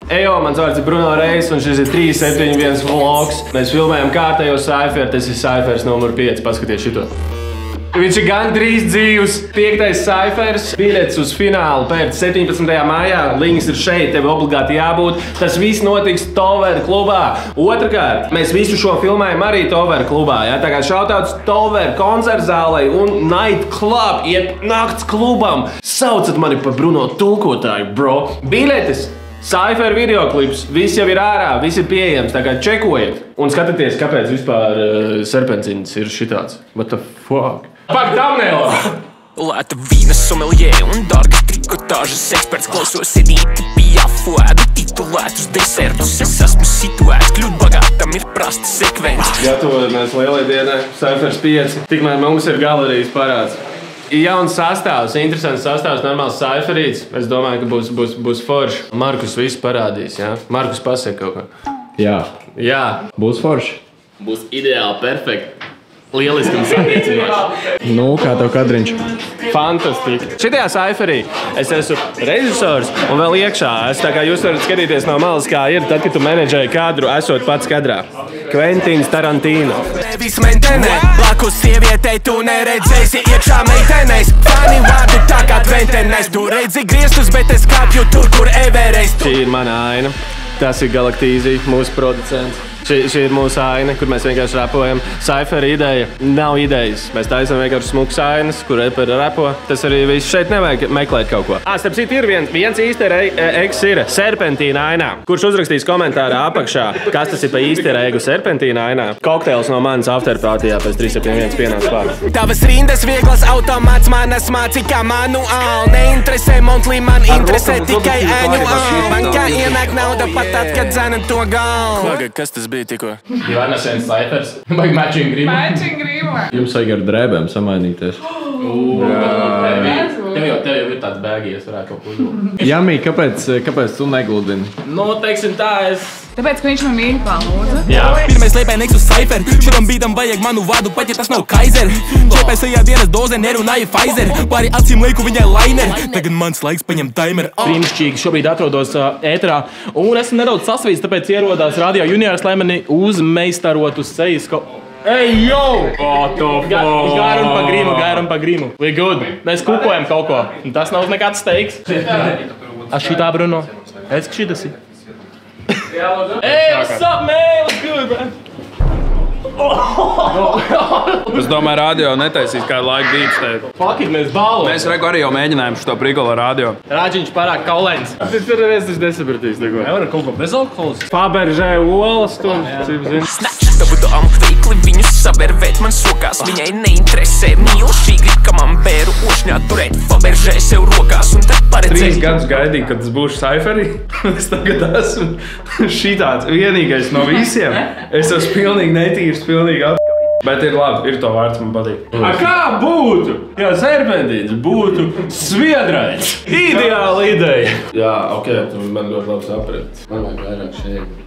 Ejo, mans vārds ir Bruno Reis, un šis ir 371 vlogs. Mēs filmējam kārtējo Cypher, tas ir Cyphers numur 5, paskaties šito. Viņš ir gandrīz dzīvs, 5. Cyphers, biļets uz finālu pēc 17. maijā, links ir šeit, tev obligāti jābūt. Tas viss notiks Tover klubā. Otrakārt, mēs visu šo filmējam arī Tover klubā, ja? Tā kā šautauts Tover koncertzālei un Night Club, iet nakts klubam. Saucat mani par Bruno tulkotāju, bro. Biļetes! Cypher videoklips, viss jau ir ārā, viss ir pieejams, tā kā čekojiet. Un skatieties, kāpēc vispār serpentīns ir šitāds. What the fuck? Pak thumbnailā! Lēta vīna someljē un dārga trikotāžas eksperts klausos Edīti Piafu, ēdu titulētus desertus. Es esmu situēts, kļūt bagātam ir prasta sekvence. Gatavojamies lielai dienai, Cyphers 5. Tikmēr mums ir galerijas parāds. Jauns sastāvs, interesants sastāvs, normāls Cypherīts. Es domāju, ka būs forši. Markus visu parādīs, jā? Markus pasaka kaut ko. Jā. Jā. Būs forši. Būs ideāli, perfekti. Lieliski un satriecinoši. Nu, kā tev kadriņš? Fantastiski. Šitajā Cypherī es esmu režisors un vēl iekšā. Tā kā jūs varat skatīties no malas, kā ir tad, kad tu menedžēji kadru, esot pats kadrā. Kventins Tarantino. Nevis mentenē, blakus sievietei tu neredzēsi iekšā meitenēs. Fani vārdi tā kā tventenēs, tu redzi griestus, bet es kāpju tur, kur Everest. Šī ir mana aina. Tas ir Galaktīzija, mūsu producents. Šī ir mūsu aina, kur mēs vienkārši rapojam. Cypher ideja nav idejas. Mēs taisam vienkārši smuks ainas, kur reperi rapo. Tas arī viss šeit nevajag meklēt kaut ko. Starp citu ir viens easter eggs ir serpentīna ainā. Kurš uzrakstīs komentārā apakšā, kas tas ir pa easter eggu serpentīna ainā? Kokteils no manas afterpartijā pēc 371 pienāks pār. Tavas rindas vieglas automāts, manas māci kā manuāli. Neinteresē monthly, man interesē tikai annuāli. Bankā ienāk nauda pat tad, kad dzena to galvu. Klaga, kas tas bija? Ivana Sens Cyphers. Vai matching grīma? Matching grīma. Jums vajag ar drēbēm samainīties. Tev jau ir tāds bēgies, varētu kaut ko uzdot. Jamī, kāpēc tu negludini? Nu, teiksim tā, Tāpēc, ka viņš man mīļ palūdza. Jā. Pirmais liepēja Nexus Cypher. Šitam bītam vajag manu vārdu, pat ja tas nav Kaiser. Čepēsajā dienas doze nerunāja Pfizer. Pāri acīm lieku viņai liner. Tagad mans laiks paņem timer. Brīnišķīgi šobrīd atrodos ēterā. Un esmu nedaudz sasvīts, tāpēc ierodās Radio Juniors, lai mani uzmeistarotu sejas. Ej, yo! Gāram pa grīmu. We good. Mēs kukojam kaut ko. Tas nav nekāds steiks. A šitā, Bruno? Es, ka šitas ir. Hey, what's up, man? What's good, man? Es domāju, radio netaisīs kādu laiku dīdus tev. Fuck it, mēs balvojam. Mēs arī jau mēģinājām šo prikolu ar radio. Rāģiņš pārāk kaulēns. Tas tur neviens nesapratīs neko. Nevar kaut ko bez alkoholas. Faberžē olas tur. Tavu domu veikli viņus savervēt man sokās. Viņai neinteresē mīlušī grib, ka man bēru ošņā turēt. Faberžē sev rokās un tad paredzēt. 3 gadus gaidīju, kad tas būs Cypherī. Es tagad esmu šitāds vienīgais no visiem. Es esmu pilnīgi netīrs, pilnīgi bet ir labi, ir to vārds, man patīk. A kā būtu? Jā, serpentīns būtu sviedrais. Ideāla ideja. Jā, ok, tu man ļoti labi saprati. Man vajag vairāk šeit.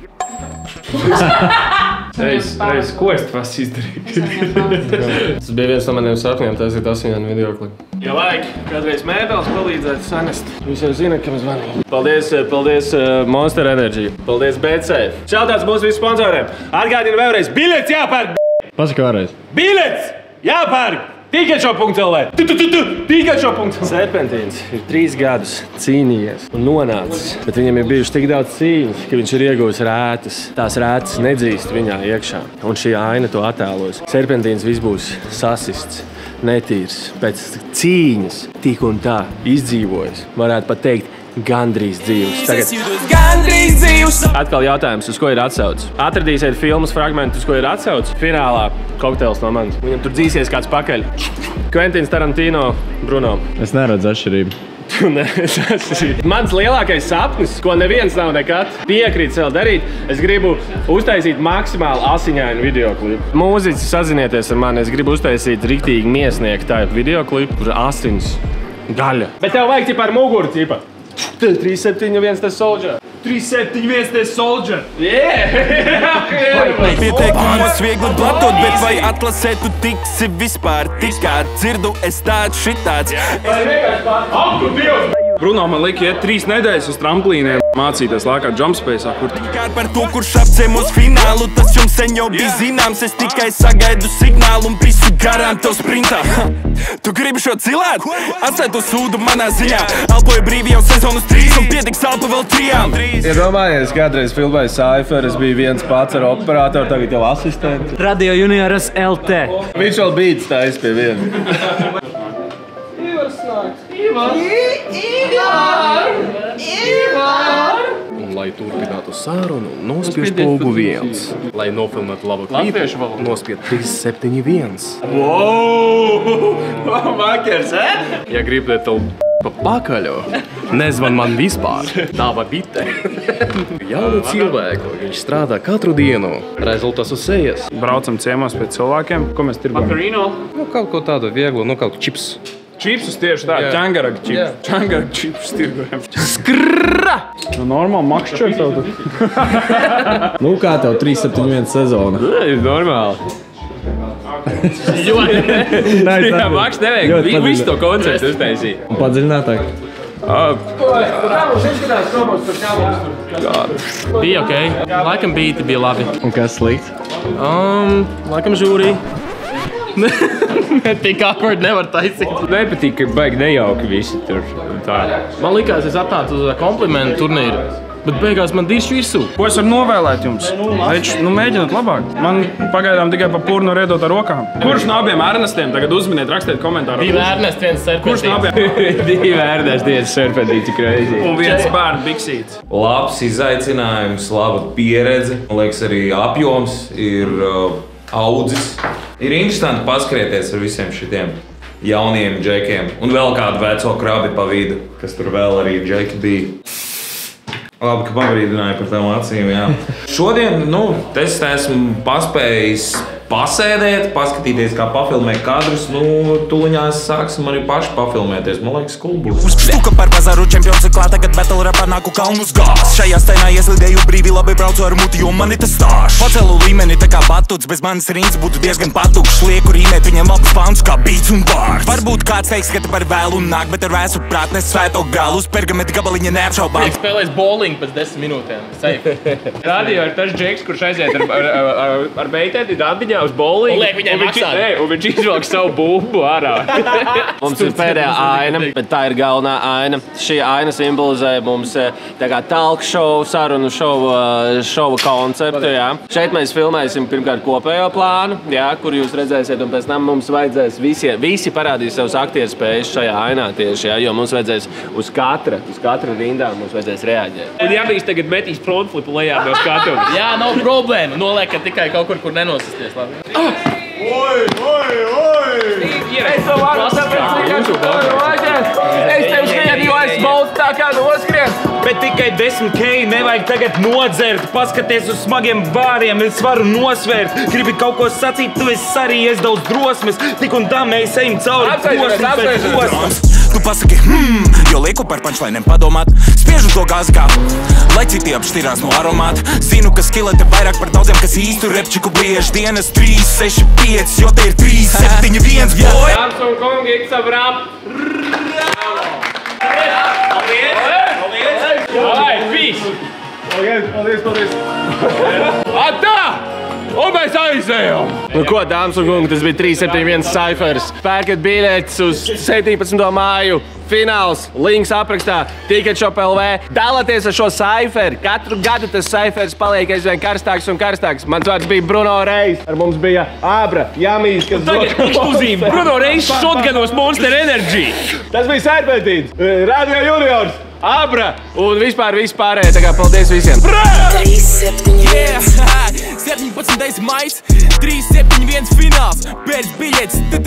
Reiz, ko es tas izdarīju? Tas bija viens no maniem sapņiem, tas ir tas viena videoklipa. Ja vajag kādreiz mēbeles palīdzēt sanest, jūs jau zināt, kam zvanīt. Paldies Monster Energy. Paldies BC. Šautauts mūsu visu sponsoriem. Atgādinu vēlreiz, biļets jāpērk! Pasaka vēlreiz. Biļets jāpērk! Tikecho.lv! Tikecho.lv! Serpentīns ir 3 gadus cīnījies un nonācis, bet viņam ir bijuši tik daudz cīņas, ka viņš ir ieguvis rētas. Tās rētas nedzīst viņā iekšā, un šī aina to attēlos. Serpentīns viss būs sasists, netīrs, pēc cīņas tik un tā izdzīvojis. Varētu pat teikt, gandrīz dzīvs. Gandrīz dzīvs! Atkal jautājums, uz ko ir atsaucis? Atradīsiet filmas fragmentu, uz ko ir atsaucis? Finālā kokteils no manis. Viņam tur dzīsies kāds pakaļ. Kventins Tarantino, Bruno. Es neredzu atšķirību. Mans lielākais sapnis, ko neviens nav nekad piekrīt sev darīt, es gribu uztaisīt maksimāli asiņainu videoklipu. Mūziķi, sazinieties ar mani, es gribu uztaisīt riktīgi miesnieku tādu videoklipu, kur asins gaļa. Bet tev vajag ķipa ar muguru ķipa. 371 tas soldier. 371 tas soldier. Pieteikumos viegli blatot, bet vai atlasē tu tiksi vispār? Tikā dzirdu es tāds šitāds. Ak, tu Dievs! Bruno man lika iet 3 nedēļas uz tramplīniem, mācīties lēkāt jumpspacā, kur Kār par to, kurš apcēm uz finālu, tas jums sen jau bija zināms. Es tikai sagaidu signālu un visu garām tev sprintā. Tu gribi šo cilāt? Atstāj to sūdu manā ziņā. Elpoju brīvi jau sezonu 3 un pietiks elpa vēl 3. Iedomājies, kādreiz filmēju Cypher, es biju viens pats ar operatoru, tagad jau asistenti. Radio Junioras LT. Viņš vēl beats taisa pie viena. Un, lai turpinātu sarunu, nospiež pogu 1. Lai nofilmētu labu klipu, nospied 371. Wow! Makers, Ja gribat tev pa pakaļu, nezvan man vispār. Tava bite. Jaunu cilvēku, viņš strādā katru dienu. Rezultāts uz sejas. braucam ciemos pie cilvēkiem. Ko mēs tirgojam? Makarino. Nu, kaut ko tādu vieglu, nu, kaut čips. Čipsus tieši tā, Jā. ķangaraga čips. Jā. Ķangaraga čips tirgojam. Skrrra! Nu, normāli makšķer tev tu. Nu, kā tev 371 sezona? Ir normāli. Jā, Maks nevajag. Visu to konceptu uztaisīt. Un padziļinātāk. Bija ok. Laikam bīti bija labi. Un kas slikts? Laikam žūrī. Tik awkward nevar taisīt. Nepatīk, ka baigi nejauki visi tur. Tā. Man likās, es aptātu uz komplimentu turnīru. Bet beigās man diši virsū. Ko es varu novēlēt jums? Nu, mēģināt labāk. Man pagaidām tikai pa purnu riedot ar rokām. Kurš no abiem Ernestiem tagad uzminiet, rakstiet komentāru. 2 Ernest, 1 serpentīts. Kurš no abiem? 2 Ernest, 1 serpentīts, crazy. Un viens bērnu biksīts. Labs izaicinājums, laba pieredze. Man liekas, arī apjoms ir audzis. Ir interesanti paskrieties ar visiem šitiem jauniem džekiem. Un vēl kādu veco krabi pa vidu, kas tur vēl arī džeki bija. Labi, ka pabrīdināja par tām acīm, jā. Šodien, es esmu paspējis pasēdēt, paskatīties, kā pafilmē kadrus. Tuliņās sāksim arī paši pafilmēties. Man liekas, cool būs. Stuka par bazaru čempions ir klāt, tagad battle rapā nāku kalnus gās. Šajā stainā ieslidēju brīvi, labi braucu ar muti, jo man ir tas stāsts. Pacelu līmeni tā kā batuts, bez manis rīns būtu diezgan patukšs. Lieku rīmēt viņam labus pāns kā beats un bars. Varbūt kāds teiks, ka te par vēlu nāk, bet ar vēsu prāt nes svēto galus. Pergamenta gabaliņa neapšaubām. Spēlēs bowling pēc 10 minūtēm. Safe. Radio ir tas džeks, kurš aiziet ar beitēti dandiņā uz bowling. Un liek viņai maksāt. Un viņš izvelk savu bumbu ārā. Mums ir pēdējā aina, bet tā ir galvenā aina. Šī aina simbolizē mums tā kā talk show, sarunu šova konceptu. Jā. Šeit mēs filmēsim pirmkārt kopējo plānu, jā, kur jūs redzēsiet, un pēc tam mums vajadzēs visi parādīs savus aktieru spējas šajā ainā tieši, jā, jo mums vajadzēs uz katra rindā mums vajadzēs reaģēt. Un Jānis tagad metīs frontflipu lejā no skatuves. Jā, nav problēma. Noliekat tikai kaut kur nenosasties. Labi. Es to varu saprast, es tev skrienu, jo es boltu tā kā noskrien. Bet tikai 10K nevajag tagad nodzert, paskaties uz smagiem vāriem, es varu nosvērt. Gribi kaut ko sacīt, tu esi sarījies daudz drosmes, tik un tā mēs ejam cauri posms. Tu pasaki, jo lieku par punchliniem padomāt. Spiežu to gāzi kā, lai citi apšķirās no aromāta. Zinu, ka skilete vairāk par daudziem, kas īstu repčiku biež. Dienas 3, 6, 5, jo te ir 3, 7, 1, boy! Dāmas un kungi, it's a wrap! Paldies! Atā! Un mēs aizējām! Nu ko, dāmas un kungi, tas bija 371 Cyphers. Pērkat biļetes uz 17. māju. Fināls, links aprakstā, Ticketshop LV. Dalieties ar šo Cypher. Katru gadu tas Cyphers paliek aizvien karstāks un karstāks. Mans vārds bija Bruno Reis. Ar mums bija Abra, Jamīs, kas Tagad ekskluzīvi Bruno Reis shotganos Monster Energy. Tas bija Serpentīts, Radio Juniors, Abra un vispār vispārējie. Tā kā paldies visiem. 17. maijs, 371 fināls, pēc biļetes